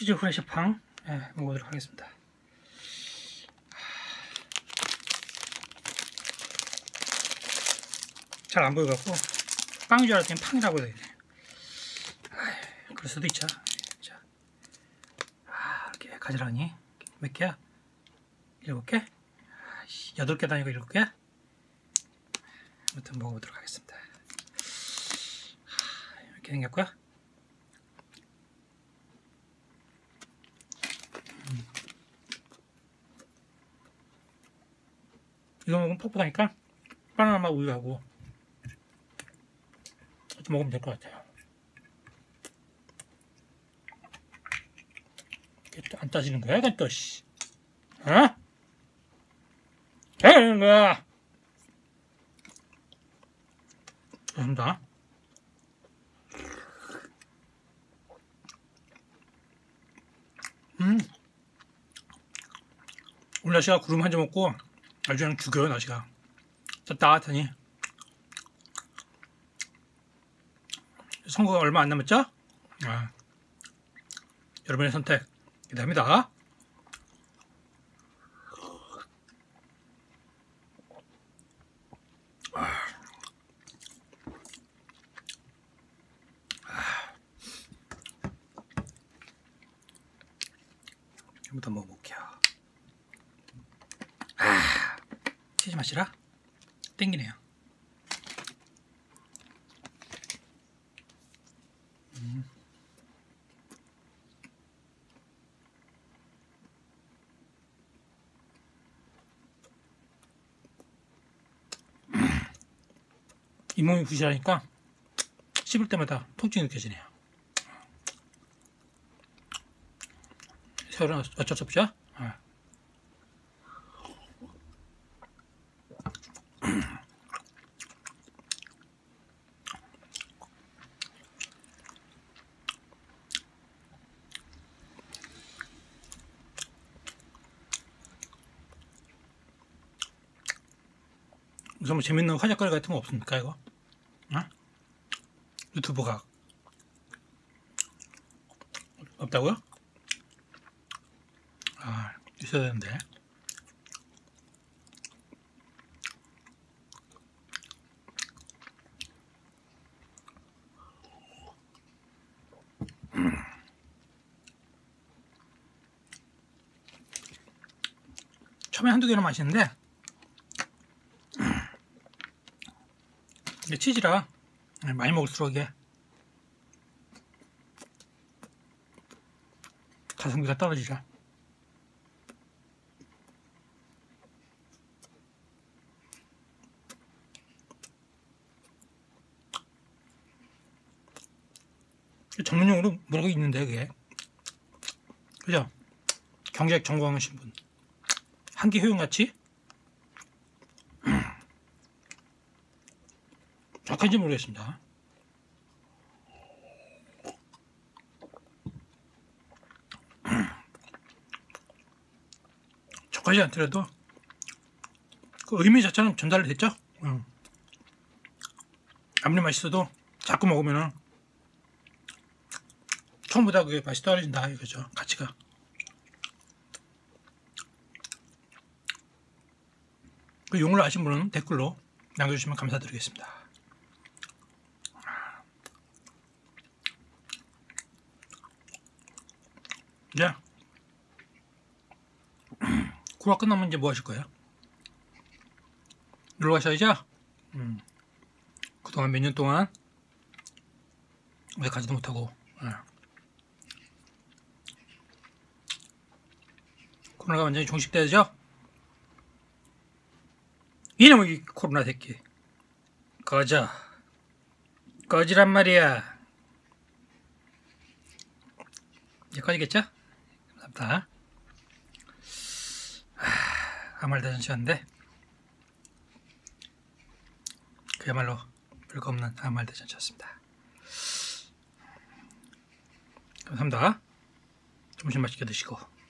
치즈 후레시팡 먹어보도록 하겠습니다. 잘 안 보여갖고 빵인 줄 알았더니 팡이라고 해야 되네. 그럴 수도 있죠. 자, 이렇게 가지런히 몇 개야? 7개? 8개도 아니고 7개? 아무튼 먹어보도록 하겠습니다. 이렇게 생겼고요. 이거 먹으면 퍽퍽하니까 바나나 맛 우유하고 이렇게 먹으면 될 것 같아요. 이게 또 안 따지는 거야? 이건 또 씨. 어? 되는 거야. 죄송합니다. 오늘 날씨가 구름 한 점 없고 아주 그냥 죽여요. 날씨가 따뜻하니. 선거가 얼마 안 남았죠? 여러분의 선택 기대합니다. 한번 더 먹어볼게요. 치즈 맛이라 땡기네요. 잇몸이 부실하니까 씹을 때마다 통증이 느껴지네요. 세월은 어쩔 수 없죠? 무슨 뭐 재밌는 화작거리 같은 거 없습니까 이거? 유튜브가 없다고요? 있어야 되는데. 처음에 한두 개는 맛있는데 이게 치즈라 많이 먹을수록 이게 가성비가 떨어지죠. 전문용어로 뭐라고 있는데 그게 그죠? 경제학 전공하신 분 한기 효용같이 정확한지 모르겠습니다. 정확하지 않더라도 그 의미 자체는 전달이 됐죠. 아무리 맛있어도 자꾸 먹으면은 처음보다 그게 맛이 떨어진다 이거죠. 가치가. 그 용어를 아신 분은 댓글로 남겨주시면 감사드리겠습니다. 이제 코로나 끝나면 이제 뭐 하실 거예요? 놀러 가셔야죠? 그동안 몇 년 동안 왜 가지도 못하고 코로나가 완전히 종식돼야죠? 이놈의 코로나 새끼 꺼지란 말이야. 이제 꺼지겠죠? 감사합니다. 아무 말 대잔치였는데 그야말로 별거 없는 아무 말 대잔치였습니다. 감사합니다. 점심 맛있게 드시고